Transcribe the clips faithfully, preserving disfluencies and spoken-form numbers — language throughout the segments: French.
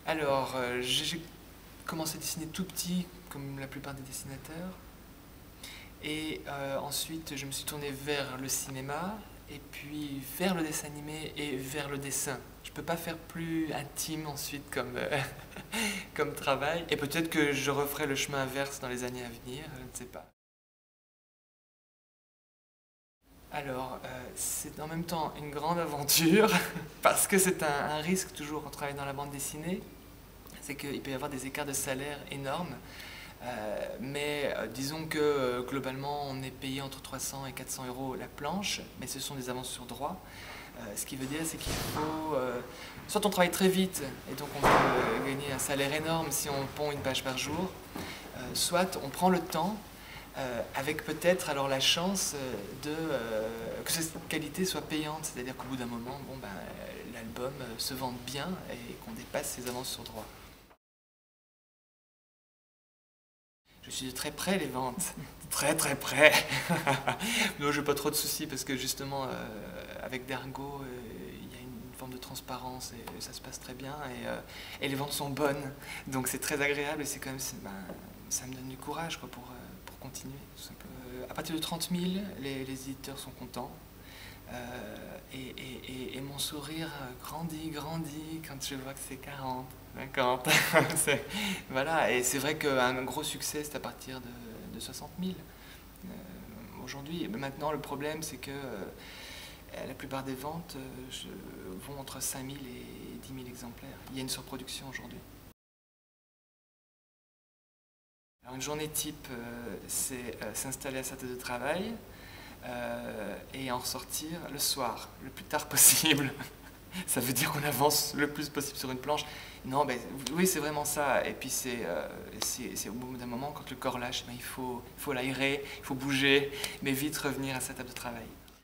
Alors, euh, j'ai commencé à dessiner tout petit, comme la plupart des dessinateurs. Et euh, ensuite, je me suis tourné vers le cinéma, et puis vers le dessin animé et vers le dessin. Je ne peux pas faire plus intime ensuite comme, euh, comme travail. Et peut-être que je referai le chemin inverse dans les années à venir, je ne sais pas. Alors, euh, c'est en même temps une grande aventure, parce que c'est un, un risque toujours quand on travaille dans la bande dessinée. C'est qu'il peut y avoir des écarts de salaire énormes. Euh, mais euh, disons que euh, globalement on est payé entre trois cents et quatre cents euros la planche, mais ce sont des avances sur droit. Euh, ce qui veut dire c'est qu'il faut, euh, soit on travaille très vite et donc on peut euh, gagner un salaire énorme si on pond une page par jour, euh, soit on prend le temps euh, avec peut-être alors la chance euh, de, euh, que cette qualité soit payante, c'est-à-dire qu'au bout d'un moment bon, ben, l'album euh, se vende bien et qu'on dépasse ses avances sur droit. Je suis de très près les ventes, très très près. Non, j'ai pas trop de soucis parce que justement euh, avec Dergo, euh, il y a une forme de transparence et ça se passe très bien et, euh, et les ventes sont bonnes. Donc c'est très agréable et c'est quand même, ben, ça me donne du courage quoi, pour, euh, pour continuer. Euh, à partir de trente mille, les, les éditeurs sont contents. Euh, et, et, et mon sourire grandit, grandit quand je vois que c'est quarante, cinquante. Voilà, et c'est vrai qu'un gros succès, c'est à partir de, de soixante mille. Euh, Aujourd'hui, maintenant, le problème, c'est que euh, la plupart des ventes euh, je, vont entre cinq mille et dix mille exemplaires. Il y a une surproduction aujourd'hui. Alors, une journée type, euh, c'est euh, s'installer à sa table de travail, Euh, et en ressortir le soir, le plus tard possible. Ça veut dire qu'on avance le plus possible sur une planche. Non, ben, oui, c'est vraiment ça. Et puis c'est euh, au bout d'un moment, quand le corps lâche, ben, il faut il faut l'aérer, il faut bouger, mais vite revenir à sa table de travail.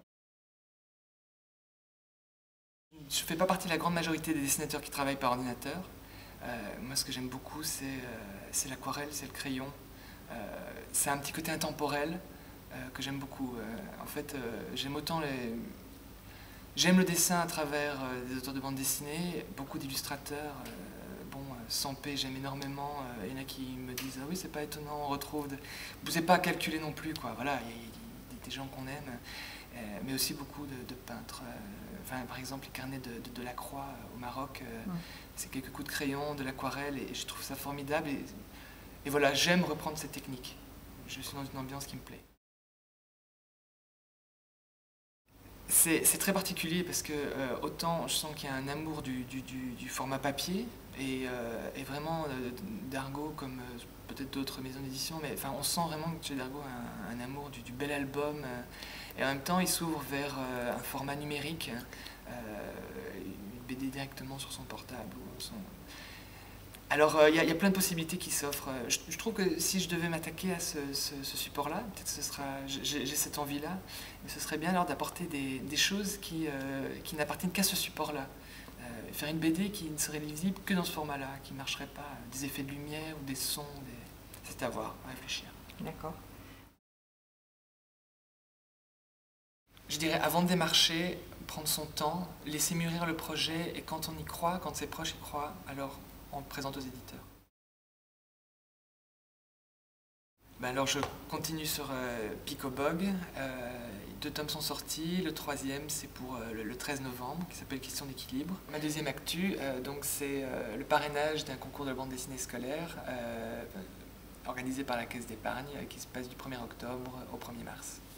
Je ne fais pas partie de la grande majorité des dessinateurs qui travaillent par ordinateur. Euh, moi, ce que j'aime beaucoup, c'est euh, l'aquarelle, c'est le crayon. Euh, c'est un petit côté intemporel. Euh, que j'aime beaucoup. Euh, en fait, euh, j'aime autant les... J'aime le dessin à travers euh, des auteurs de bande dessinée, beaucoup d'illustrateurs. Euh, bon, euh, Sampé, j'aime énormément. Il euh, y en a qui me disent ah oui, c'est pas étonnant, on retrouve. De... Vous n'êtes pas à calculer non plus, quoi. Voilà, il y, y, y a des gens qu'on aime, euh, mais aussi beaucoup de, de peintres. Euh, enfin, par exemple, les carnets de, de, de Lacroix euh, au Maroc, euh, ouais. C'est quelques coups de crayon, de l'aquarelle, et, et je trouve ça formidable. Et, et voilà, j'aime reprendre cette technique. Je suis dans une ambiance qui me plaît. C'est très particulier parce que euh, autant je sens qu'il y a un amour du, du, du, du format papier et, euh, et vraiment euh, d'Argo comme euh, peut-être d'autres maisons d'édition, mais enfin, on sent vraiment que chez Dargaud un, un amour du, du bel album euh, et en même temps il s'ouvre vers euh, un format numérique, euh, une B D directement sur son portable ou son... Alors, il euh, y, y a plein de possibilités qui s'offrent. Je, je trouve que si je devais m'attaquer à ce, ce, ce support-là, peut-être ce sera, j'ai cette envie-là, mais ce serait bien alors d'apporter des, des choses qui, euh, qui n'appartiennent qu'à ce support-là. Euh, faire une B D qui ne serait lisible que dans ce format-là, qui ne marcherait pas, des effets de lumière ou des sons, des... c'est à voir, à réfléchir. D'accord. Je dirais, avant de démarcher, prendre son temps, laisser mûrir le projet, et quand on y croit, quand ses proches y croient, alors on le présente aux éditeurs. Ben alors je continue sur euh, Picobog, euh, deux tomes sont sortis, le troisième c'est pour euh, le, le treize novembre, qui s'appelle Question d'équilibre. Ma deuxième actu, euh, donc c'est euh, le parrainage d'un concours de bande dessinée scolaire euh, organisé par la Caisse d'épargne qui se passe du premier octobre au premier mars.